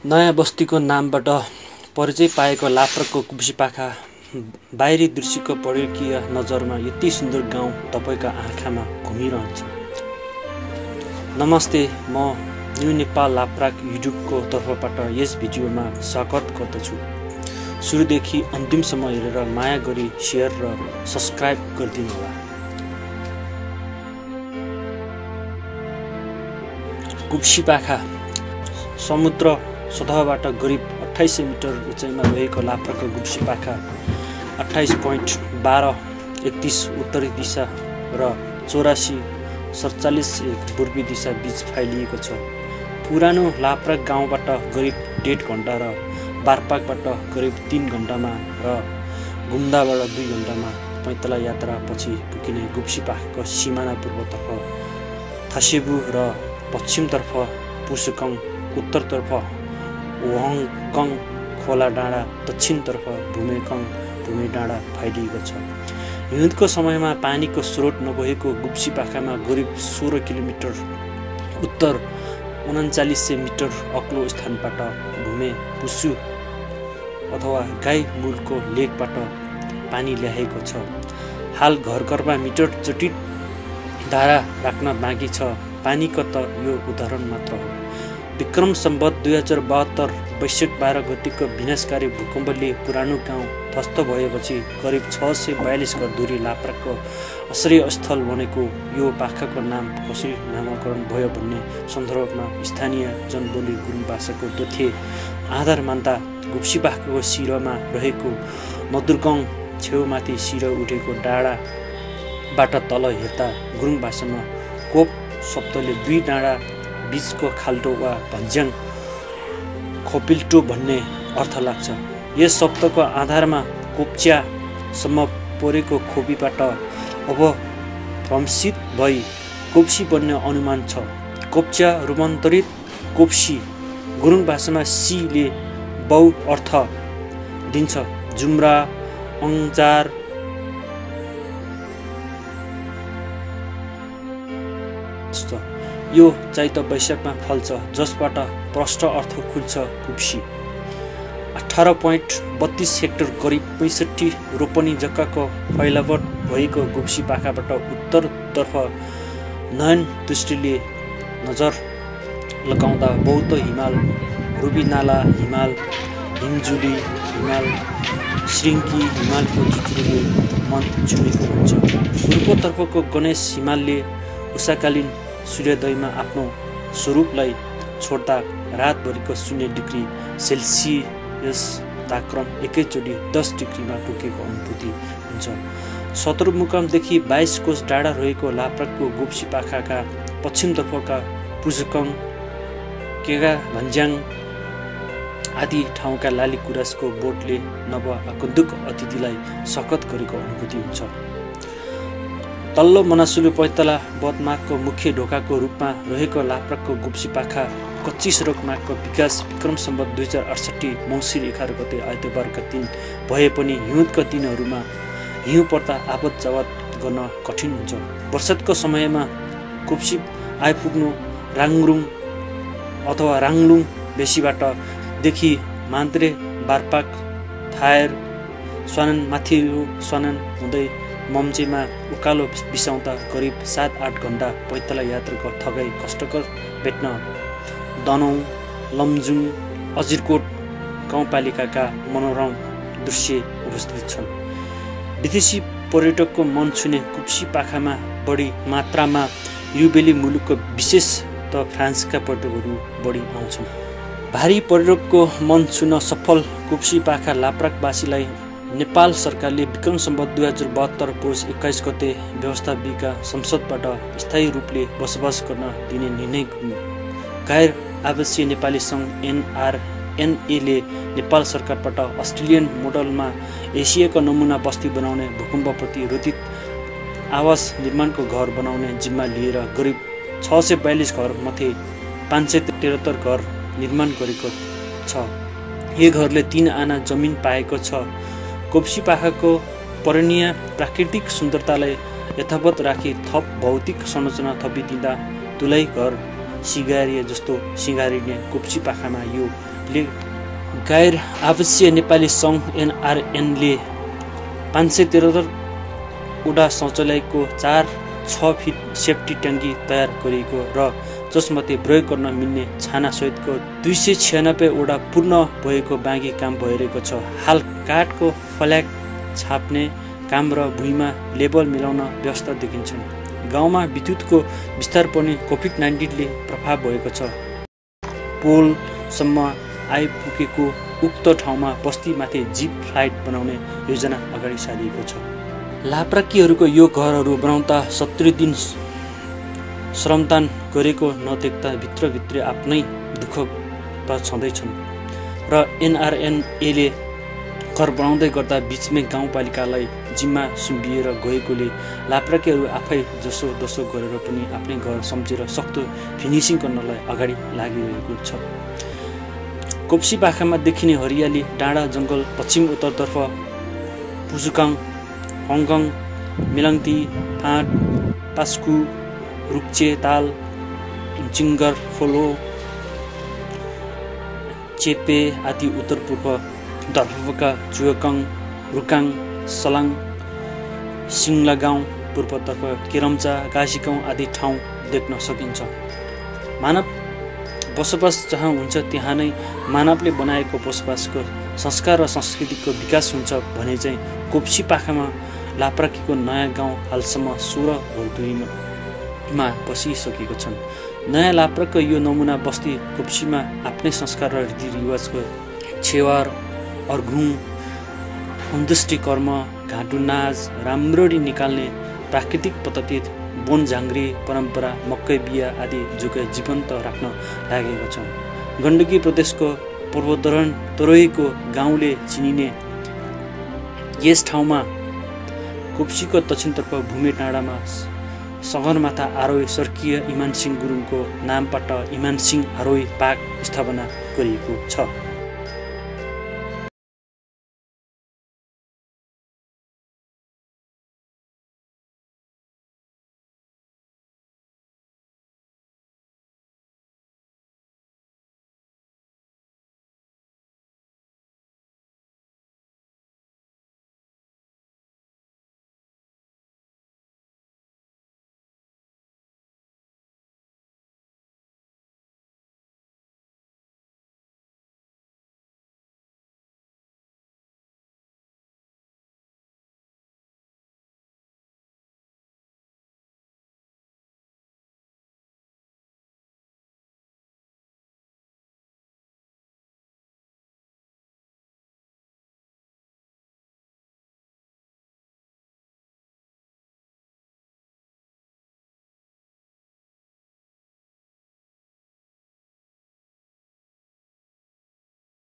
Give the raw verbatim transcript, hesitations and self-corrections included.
नयाँ बस्तीको नामबाट परिचय पाएको लाप्रकको कुप्सीपाखा बाहिरी दृश्यको पर्यटकीय नजरमा यति सुन्दर गाउँ तपाईका आँखामा घुमिरहन्छ। नमस्ते, म न्यू नेपाल लाप्राक युट्युबको तर्फबाट यस भिडियोमा स्वागत गर्दछु। सुरुदेखि अन्तिमसम्म हेरेर माया गरी शेयर र सब्स्क्राइब गरिदिनुहोला। कुप्सीपाखा समुद्र सतहबाट करिब अट्ठाइस सय मिटर उचाइमा रहेको लाप्राकको कुप्सीपाखा अट्ठाइस पोइन्ट बाह्र एकतिस उत्तरी दिशा र चौरासी सडचालिस एक पूर्वी दिशा बीच फैलिएको छ। पुरानो लाप्राक गाउँबाट करिब डेढ घण्टा र बारपाकबाट करिब तीन घण्टामा र गुम्दाबाट दुई घण्टामा पैँतला यात्रा पछि पुगिने कुप्सीपाखाको सिमाना पूर्वतर्फ थासेबु र पश्चिमतर्फ पुसुकङ, उत्तरतर्फ वहङकङ खोला डाँडा, दक्षिणतर्फ भूमेकङ भूमे डाँडा फैलिएको छ। हिउँदको समयमा पानीको स्रोत नभएको कुप्सीपाखामा करिब सोह्र किलोमिटर उत्तर उनाचालिस सय मिटर अग्लो स्थानबाट भूमे पुसु अथवा गाई मूलको लेकबाट पानी ल्याएको छ। हाल घर घरमा मिटर जटिल धारा राख्न बाँकी छ। पानीको त यो उदाहरण मात्र हो। विक्रम सम्वत दुई हजार बहत्तर वैशाख बाह्र गतिको विनाशकारी भूकम्पले पुरानो गाउँ ध्वस्त भएपछि करिब छ सय बयालिस घर दूरी लाप्राकको आश्रय स्थल बनेको यो पाखाको नाम कसरी नामाकरण भयो भन्ने सन्दर्भमा स्थानीय जनबोली गुरुङ भाषाको तथ्य आधार मान्दा कुप्सीपाखाको शिरमा रहेको मधुरगङ छेउमाथि शिर उठेको डाँडाबाट तल हेर्दा गुरुङ भाषामा कोप शब्दले दुई डाँडा बीचको खाल्टो वा भन्ज्याङ खोपिल्टो भन्ने अर्थ लाग्छ। यस शब्दको आधारमा कोप्च्यासम्म परेको खोपीबाट अवभ्रंशित भई कोप्सी बन्ने अनुमान छ। कोप्च्या रूपान्तरित कोप्सी गुरुङ भाषामा सीले बहु अर्थ दिन्छ। जुम्रा, अङ्जार, यो चैत वैशाखमा फल्छ, जसबाट प्रष्ट अर्थ खुल्छ कुप्सी। अठार पोइन्ट बत्तीस हेक्टर करिब पैँसठी रोपनी जग्गाको फैलावट भएको कुप्सीपाखाबाट उत्तरतर्फ नयन दृष्टिले नजर लगाउँदा बौद्ध हिमाल, रुबीनाला हिमाल, हिमजुली हिमाल, श्रृङ्गी हिमालको चुचुरोले मन छुमेको हुन्छ। पूर्वतर्फको गणेश हिमालले उषाकालीन सूर्योदयमा आफ्नो स्वरूपलाई छोड्दा रातभरिको शून्य डिग्री सेल्सियस तापक्रम एकैचोटि दस डिग्रीमा पुगेको अनुभूति हुन्छ। सदरमुकामदेखि बाइस कोस टाढा रहेको लाप्राकको कुप्सीपाखाका पश्चिमतर्फका पुसुकङ, केगा भन्ज्याङ आदि ठाउँका लाली गुराँसको बोटले नव आगन्तुक अतिथिलाई स्वागत गरेको अनुभूति हुन्छ। तल्लो मनासुलु पैँतला बदमागको मुख्य ढोकाको रूपमा रहेको लाप्राकको कुप्सीपाखा कच्ची सडक मार्गको विकास विक्रम सम्वत दुई हजार अडसट्ठी मङ्सिर एघार गते आइतबारका दिन भए पनि हिउँदका दिनहरूमा हिउँ पर्दा आवत जावत गर्न कठिन हुन्छ। बर्सातको समयमा कुप्सी आइपुग्नु राङरुङ अथवा राङलुङ बेसीबाट देखि मान्द्रे, बारपाक, थायर, स्वानन, माथिल्लो स्वानन हुँदै मम्चेमा उकालो बिसाउँदा करिब सात आठ घण्टा पैँतला यात्राको थगाई कष्टकर भेट्न दनौँ, लमजुङ, अजिरकोट गाउँपालिकाका मनोरम दृश्य उपस्थित छन्। विदेशी पर्यटकको मन छुने कुप्सीपाखामा बढी मात्रामा युरोपेली मुलुकको विशेष त फ्रान्सका पर्यटकहरू बढी आउँछन्। भारी पर्यटकको मन छुन सफल कुप्सीपाखा लाप्राकवासीलाई नेपाल सरकारले विक्रम सम्वत दुई हजार बहत्तर पुस एक्काइस गते व्यवस्थापिका संसदबाट स्थायी रूपले बसोबास गर्न दिने निर्णय गैर आवासीय नेपाली सङ्घ एनआरएनएले नेपाल सरकारबाट अस्ट्रेलियन मोडलमा एसियाको नमुना बस्ती बनाउने भूकम्पप्रति रोधित आवास निर्माणको घर बनाउने जिम्मा लिएर करिब छ सय बयालिस घर मध्ये पाँच सय त्रिहत्तर घर निर्माण गरेको छ। यो घरले तीन आना जमिन पाएको छ। कुप्सीपाखाको पर्यटनीय प्राकृतिक सुन्दरतालाई यथावत राखी थप भौतिक संरचना थपिदिँदा तुलै घर सिँगारिए जस्तो सिँगारिने कुप्सीपाखामा यो ले गैर आवासीय नेपाली सङ्घ एनआरएनले पाँच सय त्रिहत्तर वटा शौचालयको चार छ फिट सेफ्टी ट्याङ्की तयार गरिएको र जसमध्ये प्रयोग गर्न मिल्ने छानासहितको दुई सय छ्यानब्बे वटा पूर्ण भएको बाँकी काम भइरहेको छ। हाल काठको फ्ल्याग छाप्ने काम र भुइँमा लेबल मिलाउन व्यवस्था देखिन्छन्। गाउँमा विद्युतको विस्तार पनि कोभिड नाइन्टिनले प्रभाव भएको छ। पोलसम्म आइपुगेको उक्त ठाउँमा बस्तीमाथि जिप फ्लाइट बनाउने योजना अगाडि सारिएको छ। लाप्राकीहरूको यो घरहरू बनाउँदा सत्तरी दिन श्रमदान गरेको नदेख्दा भित्रभित्रै आफ्नै दुःख त छँदैछन् र एनआरएनएले घर बनाउँदै गर्दा बिचमै गाउँपालिकालाई जिम्मा सुम्बिएर गएकोले लाप्राकीहरू आफै जसो दसो गरेर पनि आफ्नै घर सम्झेर सक्दो फिनिसिङ गर्नलाई अगाडि लागिरहेको छ। कोप्सी पाखामा देखिने हरियाली डाँडा जङ्गल पश्चिम उत्तरतर्फ पुजुकाङ हङकङ मिलङ्ती फाँट पास्कु रुक्चे ताल जिङ्गर फोलो चेपे आदि उत्तर पूर्व दर्फका जुयकङ रुकाङ सलाङ सिङ्ला गाउँ पूर्वतर्फ केरम्चा गाजीगाउँ आदि ठाउँ देख्न सकिन्छ। मानव बसोबास जहाँ हुन्छ त्यहाँ नै मानवले बनाएको बसोबासको संस्कार र संस्कृतिको विकास हुन्छ भने चाहिँ कोप्सी पाखामा लाप्राकीको नयाँ गाउँ हालसम्म सोह्र भर्दुईमा बसिसकेको छन्। नयाँ लाप्राको यो नमुना बस्ती कोप्सीमा आफ्नै संस्कार र रीतिरिवाजको छेवार अर्घुङ अन्त्येष्टि कर्म घाँटु नाच राम्ररी निकाल्ने प्राकृतिक पद्धति बोन झाङ्ग्री परम्परा मकै बिहा आदि जुगे जीवन्त राख्न लागेको छ। गण्डकी प्रदेशको पूर्वोत्तरण तरोईको गाउँले चिनिने यस ठाउँमा कोप्सीको दक्षिणतर्फ भूमे डाँडामा सगरमाथा आरोही स्वर्गीय इमानसिंह गुरुङको नामबाट इमानसिंह आरोही पार्क स्थापना गरिएको छ।